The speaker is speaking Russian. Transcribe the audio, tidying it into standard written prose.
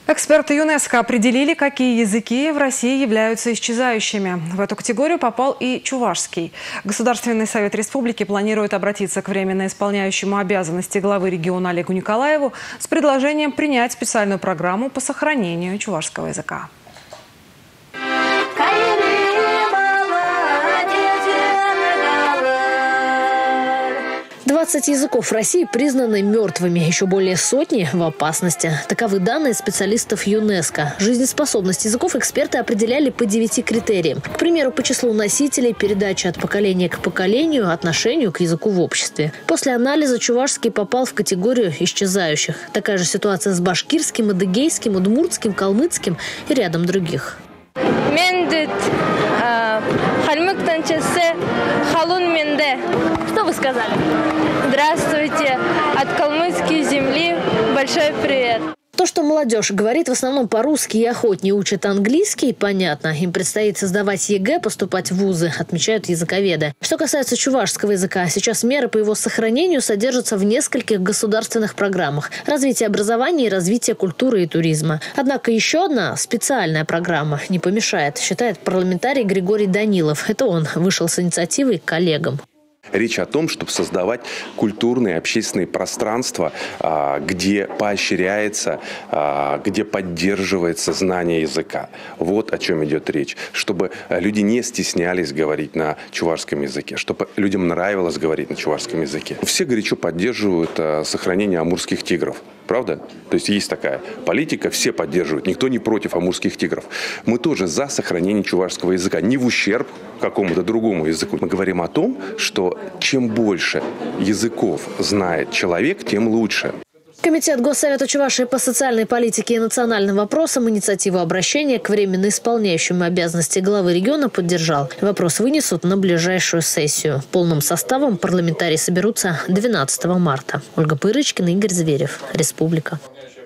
Эксперты ЮНЕСКО определили, какие языки в России являются исчезающими. В эту категорию попал и чувашский. Государственный совет республики планирует обратиться к временно исполняющему обязанности главы региона Олегу Николаеву с предложением принять специальную программу по сохранению чувашского языка. 20 языков в России признаны мертвыми, еще более сотни в опасности. Таковы данные специалистов ЮНЕСКО. Жизнеспособность языков эксперты определяли по 9 критериям. К примеру, по числу носителей, передаче от поколения к поколению, отношению к языку в обществе. После анализа чувашский попал в категорию исчезающих. Такая же ситуация с башкирским, адыгейским, удмуртским, калмыцким и рядом других. Что вы сказали? Здравствуйте. От калмыцкой земли большой привет. То, что молодежь говорит в основном по-русски и охотнее учит английский, понятно. Им предстоит создавать ЕГЭ, поступать в вузы, отмечают языковеды. Что касается чувашского языка, сейчас меры по его сохранению содержатся в нескольких государственных программах. Развитие образования и развитие культуры и туризма. Однако еще одна специальная программа не помешает, считает парламентарий Григорий Данилов. Это он вышел с инициативой к коллегам. Речь о том, чтобы создавать культурные, общественные пространства, где поощряется, где поддерживается знание языка. Вот о чем идет речь. Чтобы люди не стеснялись говорить на чувашском языке, чтобы людям нравилось говорить на чувашском языке. Все горячо поддерживают сохранение амурских тигров. Правда? То есть есть такая политика, все поддерживают. Никто не против амурских тигров. Мы тоже за сохранение чувашского языка. Не в ущерб какому-то другому языку. Мы говорим о том, что чем больше языков знает человек, тем лучше. Комитет Госсовета Чувашии по социальной политике и национальным вопросам инициативу обращения к временно исполняющему обязанности главы региона поддержал. Вопрос вынесут на ближайшую сессию. Полным составом парламентарии соберутся 12 марта. Ольга Пырочкина, Игорь Зверев. Республика.